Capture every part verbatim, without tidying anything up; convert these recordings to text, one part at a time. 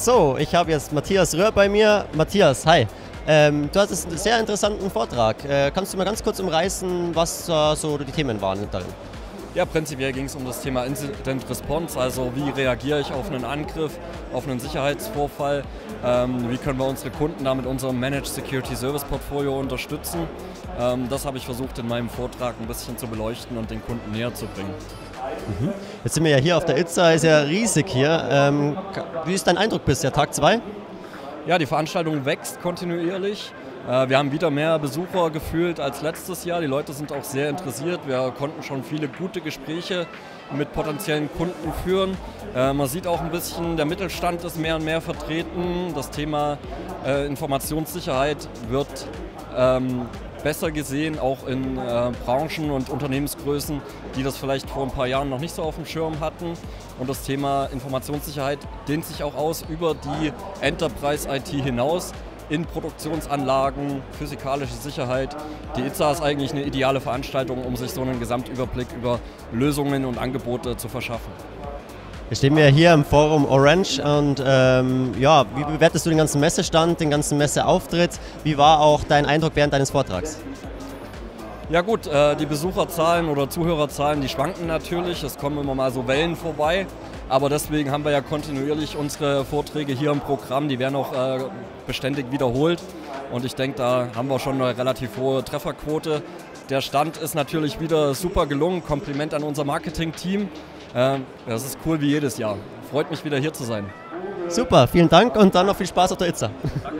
So, ich habe jetzt Matthias Röhr bei mir. Matthias, hi. Ähm, du hattest einen sehr interessanten Vortrag. Äh, kannst du mal ganz kurz umreißen, was äh, so die Themen waren darin? Ja, prinzipiell ging es um das Thema Incident Response, also wie reagiere ich auf einen Angriff, auf einen Sicherheitsvorfall, ähm, wie können wir unsere Kunden da mit unserem Managed Security Service Portfolio unterstützen. Ähm, das habe ich versucht in meinem Vortrag ein bisschen zu beleuchten und den Kunden näher zu bringen. Mhm. Jetzt sind wir ja hier auf der I T S A, ist ja riesig hier. Ähm, wie ist dein Eindruck bisher, Tag zwei? Ja, die Veranstaltung wächst kontinuierlich. Wir haben wieder mehr Besucher gefühlt als letztes Jahr. Die Leute sind auch sehr interessiert. Wir konnten schon viele gute Gespräche mit potenziellen Kunden führen. Man sieht auch ein bisschen, der Mittelstand ist mehr und mehr vertreten. Das Thema Informationssicherheit wird ähm, besser gesehen, auch in äh, Branchen und Unternehmensgrößen, die das vielleicht vor ein paar Jahren noch nicht so auf dem Schirm hatten. Und das Thema Informationssicherheit dehnt sich auch aus über die Enterprise-I T hinaus in Produktionsanlagen, physikalische Sicherheit. Die I T S A ist eigentlich eine ideale Veranstaltung, um sich so einen Gesamtüberblick über Lösungen und Angebote zu verschaffen. Jetzt stehen wir hier im Forum Orange und ähm, ja, wie bewertest du den ganzen Messestand, den ganzen Messeauftritt? Wie war auch dein Eindruck während deines Vortrags? Ja gut, äh, die Besucherzahlen oder Zuhörerzahlen, die schwanken natürlich, es kommen immer mal so Wellen vorbei, aber deswegen haben wir ja kontinuierlich unsere Vorträge hier im Programm, die werden auch äh, beständig wiederholt und ich denke, da haben wir schon eine relativ hohe Trefferquote. Der Stand ist natürlich wieder super gelungen, Kompliment an unser Marketing-Team. Das ist cool wie jedes Jahr. Freut mich, wieder hier zu sein. Super, vielen Dank und dann noch viel Spaß auf der I T S A.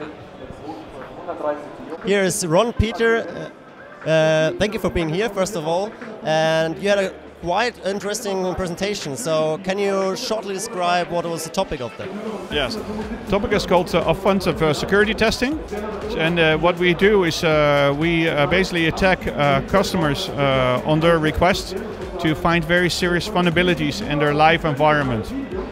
Here is Ron Peter. Uh, thank you for being here, first of all. And you had a quite interesting presentation. So can you shortly describe what was the topic of that? Yes, the topic is called uh, offensive uh, security testing. And uh, what we do is uh, we uh, basically attack uh, customers uh, on their request to find very serious vulnerabilities in their live environment.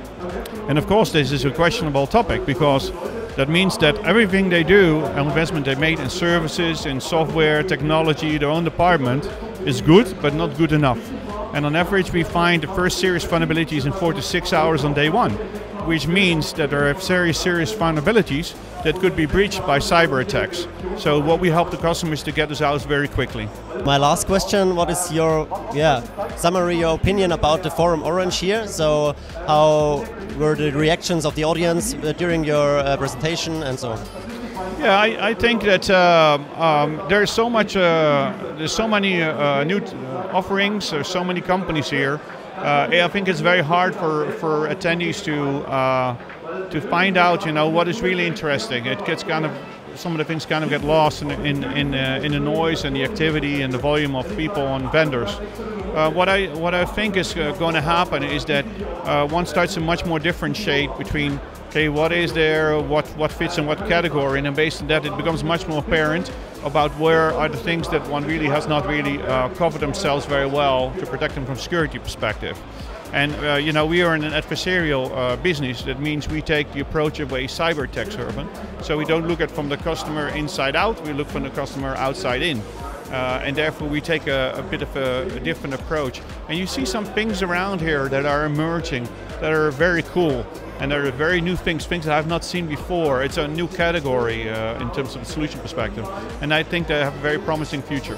And of course this is a questionable topic because that means that everything they do, investment they made in services, in software, technology, their own department, is good but not good enough. And on average we find the first serious vulnerabilities in four to six hours on day one, which means that there are very serious vulnerabilities that could be breached by cyber attacks. So what we help the customers to get this out very quickly. My last question, what is your yeah, summary, your opinion about the Forum Orange here? So how were the reactions of the audience during your uh, presentation and so on? Yeah, I, I think that uh, um, there's so much, uh, there's so many uh, new offerings, there's so many companies here. Uh, I think it's very hard for, for attendees to uh, to find out, you know, what is really interesting. It gets kind of, some of the things kind of get lost in in in, uh, in the noise and the activity and the volume of people and vendors. Uh, what I what I think is uh, going to happen is that uh, one starts to much more differentiate between, okay, what is there, what what fits in what category, and then based on that it becomes much more apparent about where are the things that one really has not really uh, covered themselves very well to protect them from security perspective. And uh, you know, we are in an adversarial uh, business. That means we take the approach of a cyber attack servant. So we don't look at from the customer inside out, we look from the customer outside in. Uh, and therefore we take a, a bit of a, a different approach. And you see some things around here that are emerging that are very cool. And there are very new things, things that I've not seen before. It's a new category uh, in terms of the solution perspective. And I think they have a very promising future.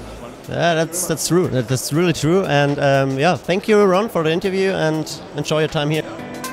Yeah, that's that's true. That's really true. And um, yeah, thank you, Ron, for the interview and enjoy your time here.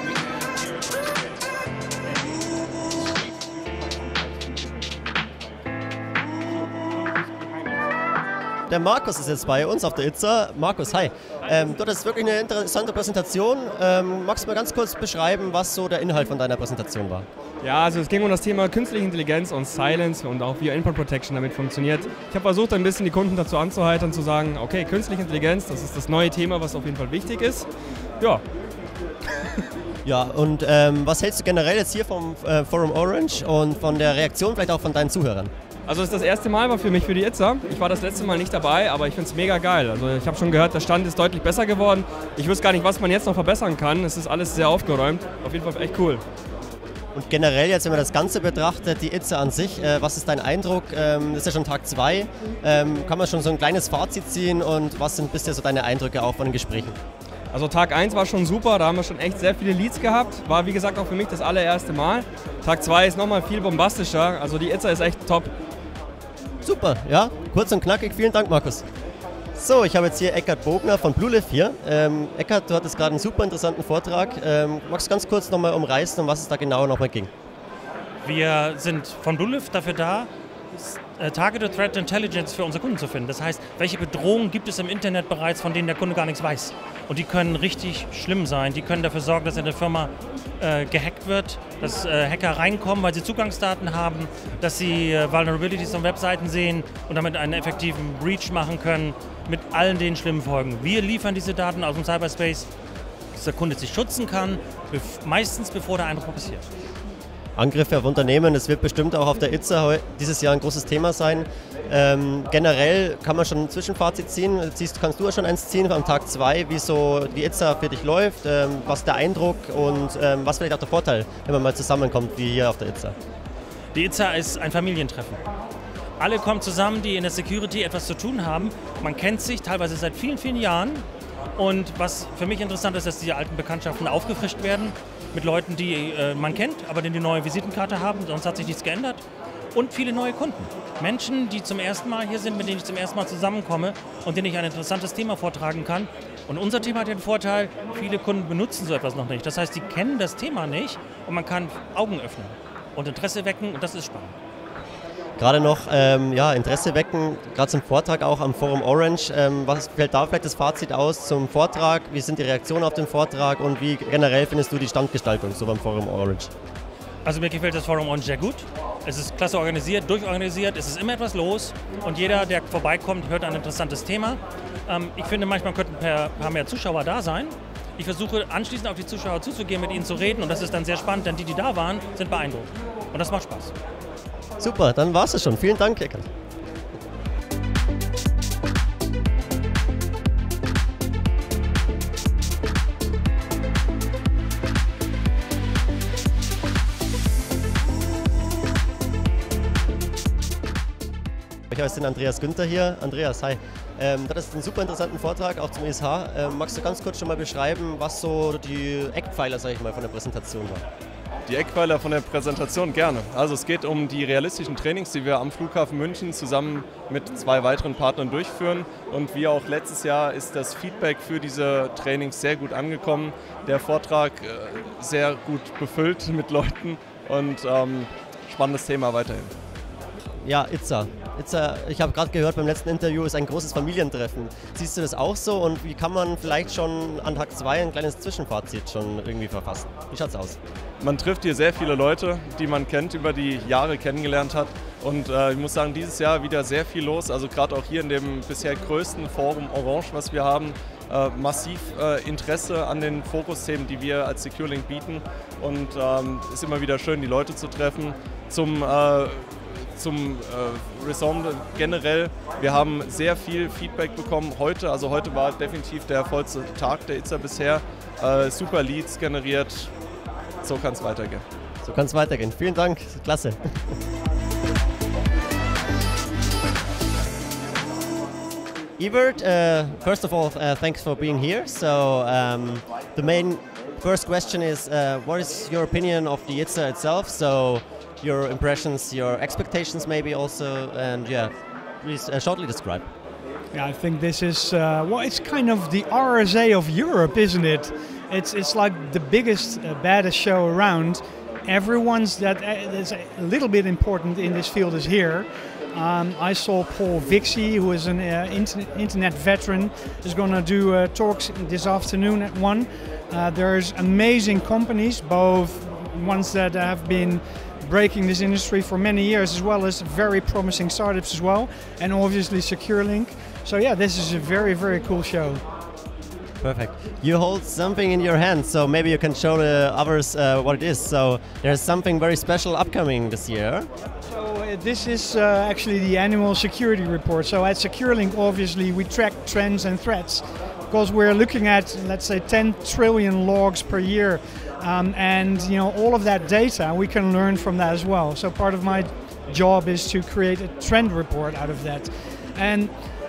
Der Markus ist jetzt bei uns auf der I T S A. Markus, hi. Ähm, du hattest wirklich eine interessante Präsentation. Ähm, magst du mal ganz kurz beschreiben, was so der Inhalt von deiner Präsentation war? Ja, also es ging um das Thema künstliche Intelligenz und Silence und auch wie Endpoint Protection damit funktioniert. Ich habe versucht, ein bisschen die Kunden dazu anzuheitern, zu sagen, okay, künstliche Intelligenz, das ist das neue Thema, was auf jeden Fall wichtig ist. Ja. Ja, und ähm, was hältst du generell jetzt hier vom äh, Forum Orange und von der Reaktion vielleicht auch von deinen Zuhörern? Also es ist das erste Mal war für mich für die I T S A. Ich war das letzte Mal nicht dabei, aber ich finde es mega geil. Also ich habe schon gehört, der Stand ist deutlich besser geworden. Ich wüsste gar nicht, was man jetzt noch verbessern kann. Es ist alles sehr aufgeräumt. Auf jeden Fall echt cool. Und generell jetzt, wenn man das Ganze betrachtet, die I T S A an sich, äh, was ist dein Eindruck? Ähm, das ist ja schon Tag zwei. Ähm, kann man schon so ein kleines Fazit ziehen und was sind bisher so deine Eindrücke auch von den Gesprächen? Also Tag eins war schon super, da haben wir schon echt sehr viele Leads gehabt. War wie gesagt auch für mich das allererste Mal. Tag zwei ist nochmal viel bombastischer, also die I T S A ist echt top. Super, ja, kurz und knackig. Vielen Dank, Markus. So, ich habe jetzt hier Eckhard Bogner von Bluelive hier. Ähm, Eckhard, du hattest gerade einen super interessanten Vortrag. Ähm, magst du ganz kurz nochmal umreißen, um was es da genau nochmal ging? Wir sind von Bluelive dafür da, Targeted Threat Intelligence für unsere Kunden zu finden. Das heißt, welche Bedrohungen gibt es im Internet bereits, von denen der Kunde gar nichts weiß? Und die können richtig schlimm sein. Die können dafür sorgen, dass in der Firma äh, gehackt wird, dass äh, Hacker reinkommen, weil sie Zugangsdaten haben, dass sie äh, Vulnerabilities auf Webseiten sehen und damit einen effektiven Breach machen können, mit allen den schlimmen Folgen. Wir liefern diese Daten aus dem Cyberspace, dass der Kunde sich schützen kann, bef- meistens bevor der Einbruch passiert. Angriffe auf Unternehmen, das wird bestimmt auch auf der I T S A dieses Jahr ein großes Thema sein. Ähm, generell kann man schon ein Zwischenfazit ziehen. Siehst, kannst du ja schon eins ziehen am Tag zwei, wie so die I T S A für dich läuft, ähm, was der Eindruck und ähm, was vielleicht auch der Vorteil, wenn man mal zusammenkommt wie hier auf der I T S A. Die I T S A ist ein Familientreffen. Alle kommen zusammen, die in der Security etwas zu tun haben. Man kennt sich teilweise seit vielen, vielen Jahren. Und was für mich interessant ist, dass die alten Bekanntschaften aufgefrischt werden mit Leuten, die äh, man kennt, aber die eine neue Visitenkarte haben, sonst hat sich nichts geändert. Und viele neue Kunden. Menschen, die zum ersten Mal hier sind, mit denen ich zum ersten Mal zusammenkomme und denen ich ein interessantes Thema vortragen kann. Und unser Thema hat den Vorteil, viele Kunden benutzen so etwas noch nicht. Das heißt, sie kennen das Thema nicht und man kann Augen öffnen und Interesse wecken und das ist spannend. Gerade noch ähm, ja, Interesse wecken, gerade zum Vortrag auch am Forum Orange. Ähm, was fällt da vielleicht das Fazit aus zum Vortrag? Wie sind die Reaktionen auf den Vortrag und wie generell findest du die Standgestaltung so beim Forum Orange? Also mir gefällt das Forum Orange sehr gut. Es ist klasse organisiert, durchorganisiert, es ist immer etwas los und jeder, der vorbeikommt, hört ein interessantes Thema. Ähm, ich finde, manchmal könnten ein paar mehr Zuschauer da sein. Ich versuche anschließend auf die Zuschauer zuzugehen, mit ihnen zu reden und das ist dann sehr spannend, denn die, die da waren, sind beeindruckt. Und das macht Spaß. Super, dann war's es schon. Vielen Dank, Eckhard. Ich heiße Andreas Günther hier. Andreas, hi. Ähm, das ist ein super interessanten Vortrag, auch zum I S H. Ähm, magst du ganz kurz schon mal beschreiben, was so die Eckpfeiler, sag ich mal, von der Präsentation waren? Die Eckpfeiler von der Präsentation gerne. Also es geht um die realistischen Trainings, die wir am Flughafen München zusammen mit zwei weiteren Partnern durchführen. Und wie auch letztes Jahr ist das Feedback für diese Trainings sehr gut angekommen. Der Vortrag äh, sehr gut befüllt mit Leuten und ähm, spannendes Thema weiterhin. Ja, I T S A. I T S A, ich habe gerade gehört beim letzten Interview, ist ein großes Familientreffen. Siehst du das auch so und wie kann man vielleicht schon an Tag zwei ein kleines Zwischenfazit schon irgendwie verfassen? Wie schaut's aus? Man trifft hier sehr viele Leute, die man kennt, über die Jahre kennengelernt hat. Und äh, ich muss sagen, dieses Jahr wieder sehr viel los. Also gerade auch hier in dem bisher größten Forum Orange, was wir haben, äh, massiv äh, Interesse an den Fokusthemen, die wir als SecureLink bieten. Und es ähm, ist immer wieder schön, die Leute zu treffen. Zum äh, Zum äh, Resort generell, wir haben sehr viel Feedback bekommen heute, also heute war definitiv der vollste Tag der I T S A bisher, äh, super Leads generiert, so kann es weitergehen. So kann es weitergehen, vielen Dank, klasse. Evert, uh, first of all, uh, thanks for being here. So um, the main first question is, uh, what is your opinion of the I T S A itself? So your impressions, your expectations maybe also, and yeah, please uh, shortly describe. Yeah, I think this is, uh, well, it's kind of the R S A of Europe, isn't it? It's it's like the biggest, uh, baddest show around. Everyone's that uh, is a little bit important in this field is here. Um, I saw Paul Vixie, who is an uh, inter internet veteran, is going to do uh, talks this afternoon at one. Uh, there's amazing companies, both ones that have been breaking this industry for many years, as well as very promising startups as well, and obviously SecureLink. So yeah, this is a very, very cool show. Perfect. You hold something in your hand, so maybe you can show the others uh, what it is. So there's something very special upcoming this year. So uh, this is uh, actually the annual security report. So at SecureLink, obviously, we track trends and threats because we're looking at, let's say, ten trillion logs per year. Um, and you know, all of that data, we can learn from that as well. So part of my job is to create a trend report out of that. And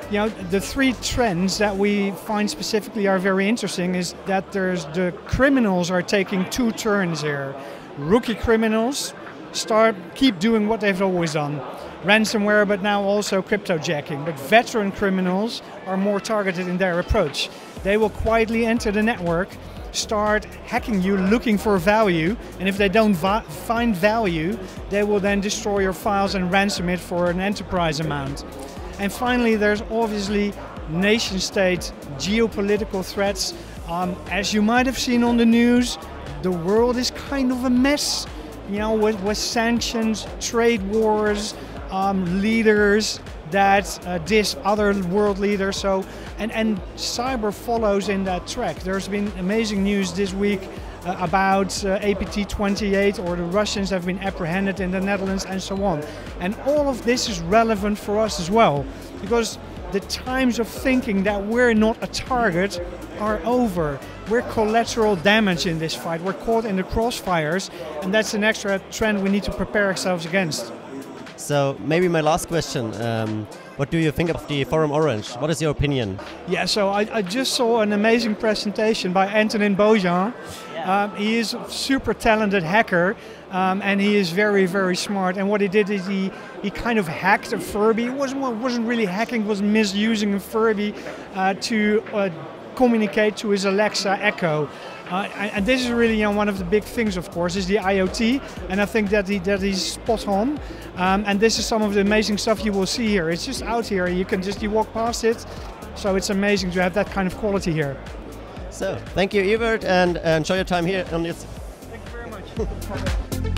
you know, the three trends that we find specifically are very interesting is that there's the criminals are taking two turns here. Rookie criminals start keep doing what they've always done. Ransomware, but now also cryptojacking. But veteran criminals are more targeted in their approach. They will quietly enter the network, start hacking you, looking for value, and if they don't va- find value, they will then destroy your files and ransom it for an enterprise amount. And finally, there's obviously nation-state geopolitical threats. Um, as you might have seen on the news, the world is kind of a mess, you know, with, with sanctions, trade wars, um, leaders that uh, diss other world leaders. So, and, and cyber follows in that track. There's been amazing news this week uh, about uh, A P T twenty-eight, or the Russians have been apprehended in the Netherlands and so on. And all of this is relevant for us as well, because the times of thinking that we're not a target are over. We're collateral damage in this fight. We're caught in the crossfires, and that's an extra trend we need to prepare ourselves against. So maybe my last question, um, what do you think of the Forum Orange? What is your opinion? Yeah, so I, I just saw an amazing presentation by Antonin Bojan. Um, he is a super talented hacker, um, and he is very, very smart. And what he did is he, he kind of hacked a Furby. It wasn't, well, it wasn't really hacking, it was misusing a Furby uh, to uh, communicate to his Alexa Echo. Uh, and this is really, you know, one of the big things, of course, is the IoT, and I think that he that he's spot on. Um, and this is some of the amazing stuff you will see here. It's just out here. You can just you walk past it, so it's amazing to have that kind of quality here. So thank you, Evert, and uh, enjoy your time here on this. Thank you very much.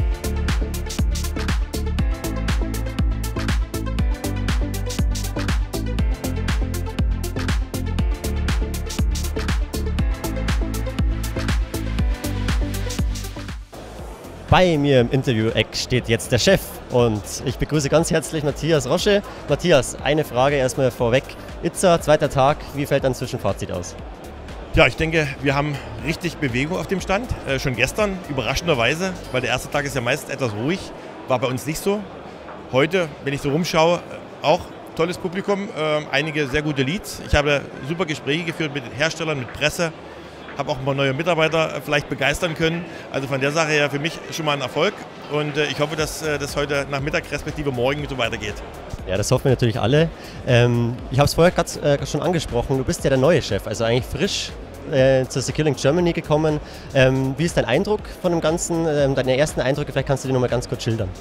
Bei mir im Interview-Eck steht jetzt der Chef und ich begrüße ganz herzlich Matthias Rosche. Matthias, eine Frage erstmal vorweg. Itza, zweiter Tag, wie fällt dein Zwischenfazit aus? Ja, ich denke, wir haben richtig Bewegung auf dem Stand. Äh, schon gestern, überraschenderweise, weil der erste Tag ist ja meistens etwas ruhig, war bei uns nicht so. Heute, wenn ich so rumschaue, auch tolles Publikum, äh, einige sehr gute Leads. Ich habe super Gespräche geführt mit Herstellern, mit Presse. Habe auch ein paar neue Mitarbeiter vielleicht begeistern können. Also von der Sache her für mich schon mal ein Erfolg. Und äh, ich hoffe, dass äh, das heute Nachmittag respektive morgen so weitergeht. Ja, das hoffen wir natürlich alle. Ähm, ich habe es vorher gerade äh, schon angesprochen, du bist ja der neue Chef, also eigentlich frisch äh, zur SecureLink Germany gekommen. Ähm, wie ist dein Eindruck von dem Ganzen, ähm, deine ersten Eindrücke? Vielleicht kannst du die noch mal ganz kurz schildern.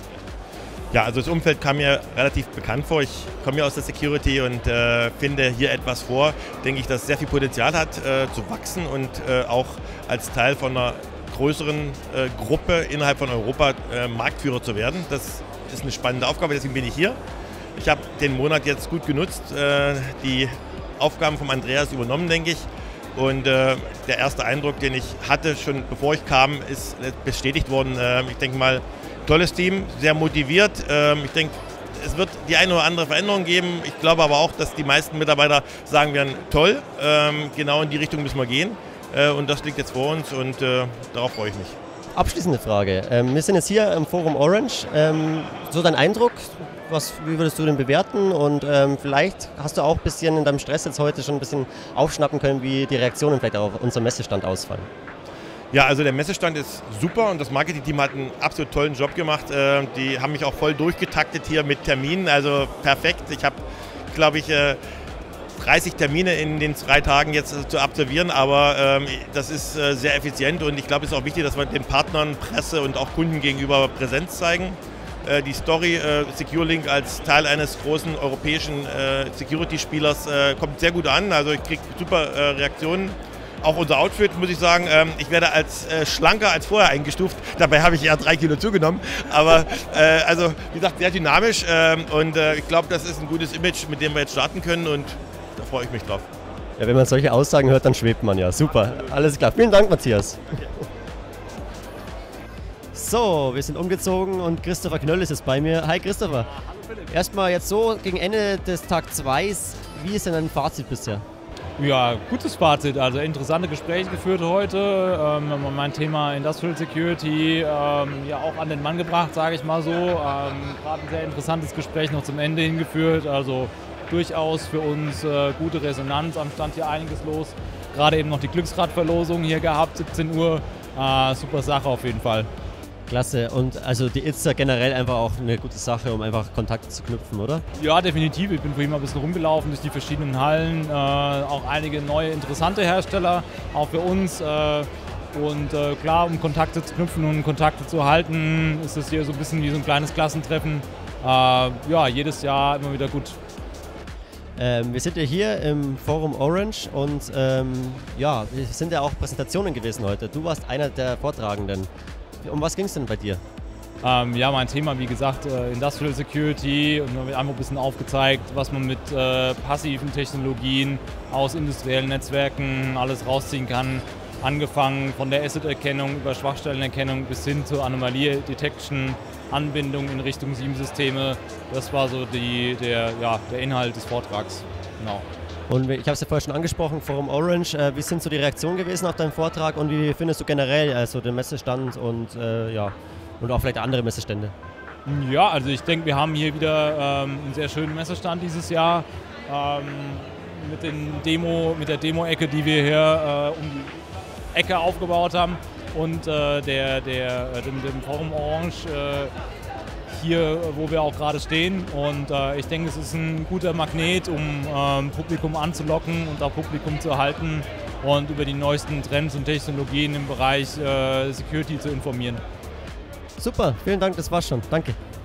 Ja, also das Umfeld kam mir relativ bekannt vor. Ich komme ja aus der Security und äh, finde hier etwas vor, denke ich, das sehr viel Potenzial hat äh, zu wachsen und äh, auch als Teil von einer größeren äh, Gruppe innerhalb von Europa äh, Marktführer zu werden. Das ist eine spannende Aufgabe, deswegen bin ich hier. Ich habe den Monat jetzt gut genutzt, äh, die Aufgaben von Andreas übernommen, denke ich. Und äh, der erste Eindruck, den ich hatte, schon bevor ich kam, ist bestätigt worden. Äh, ich denke mal, tolles Team, sehr motiviert. Ähm, ich denke, es wird die eine oder andere Veränderung geben. Ich glaube aber auch, dass die meisten Mitarbeiter sagen werden, toll, ähm, genau in die Richtung müssen wir gehen. Äh, und das liegt jetzt vor uns und äh, darauf freue ich mich. Abschließende Frage. Ähm, wir sind jetzt hier im Forum Orange. Ähm, so dein Eindruck, was, wie würdest du den bewerten? Und ähm, vielleicht hast du auch ein bisschen in deinem Stress jetzt heute schon ein bisschen aufschnappen können, wie die Reaktionen vielleicht auf unseren Messestand ausfallen. Ja, also der Messestand ist super und das Marketing-Team hat einen absolut tollen Job gemacht. Die haben mich auch voll durchgetaktet hier mit Terminen, also perfekt. Ich habe, glaube ich, dreißig Termine in den drei Tagen jetzt zu absolvieren, aber das ist sehr effizient und ich glaube, es ist auch wichtig, dass wir den Partnern, Presse und auch Kunden gegenüber Präsenz zeigen. Die Story SecureLink als Teil eines großen europäischen Security-Spielers kommt sehr gut an, also ich kriege super Reaktionen. Auch unser Outfit, muss ich sagen, ähm, ich werde als äh, schlanker als vorher eingestuft. Dabei habe ich eher drei Kilo zugenommen. Aber äh, also, wie gesagt, sehr dynamisch. Ähm, und äh, ich glaube, das ist ein gutes Image, mit dem wir jetzt starten können. Und da freue ich mich drauf. Ja, wenn man solche Aussagen hört, dann schwebt man ja. Super, alles klar. Vielen Dank, Matthias. Okay. So, wir sind umgezogen und Christopher Knöll ist jetzt bei mir. Hi Christopher. Erstmal jetzt so gegen Ende des Tag zwei. Wie ist denn dein Fazit bisher? Ja, gutes Fazit. Also interessante Gespräche geführt heute. Ähm, mein Thema Industrial Security ähm, ja auch an den Mann gebracht, sage ich mal so. Ähm, Gerade ein sehr interessantes Gespräch noch zum Ende hingeführt. Also durchaus für uns äh, gute Resonanz. Am Stand hier einiges los. Gerade eben noch die Glücksradverlosung hier gehabt, siebzehn Uhr. Äh, super Sache auf jeden Fall. Klasse. Und also die I T S A generell einfach auch eine gute Sache, um einfach Kontakte zu knüpfen, oder? Ja, definitiv. Ich bin vorhin mal ein bisschen rumgelaufen durch die verschiedenen Hallen. Äh, auch einige neue interessante Hersteller, auch für uns. Äh, und äh, klar, um Kontakte zu knüpfen und Kontakte zu halten, ist das hier so ein bisschen wie so ein kleines Klassentreffen. Äh, ja, jedes Jahr immer wieder gut. Ähm, wir sind ja hier im Forum Orange und ähm, ja, es sind ja auch Präsentationen gewesen heute. Du warst einer der Vortragenden. Um was ging es denn bei dir? Ähm, ja, mein Thema, wie gesagt, äh, Industrial Security, und da wird einfach ein bisschen aufgezeigt, was man mit äh, passiven Technologien aus industriellen Netzwerken alles rausziehen kann. Angefangen von der Asset-Erkennung über Schwachstellenerkennung bis hin zur Anomalie-Detection, Anbindung in Richtung S I E M-Systeme. Das war so die, der, ja, der Inhalt des Vortrags. Genau. Und ich habe es ja vorher schon angesprochen, Forum Orange. Äh, wie sind so die Reaktionen gewesen auf deinen Vortrag und wie findest du generell also den Messestand und, äh, ja, und auch vielleicht andere Messestände? Ja, also ich denke, wir haben hier wieder ähm, einen sehr schönen Messestand dieses Jahr. Ähm, mit, den Demo, mit der Demo-Ecke, die wir hier äh, um die Ecke aufgebaut haben und äh, der, der, dem, dem Forum Orange äh, hier, wo wir auch gerade stehen. Und äh, ich denke, es ist ein guter Magnet, um ähm, Publikum anzulocken und auch Publikum zu erhalten und über die neuesten Trends und Technologien im Bereich äh, Security zu informieren. Super, vielen Dank, das war's schon. Danke.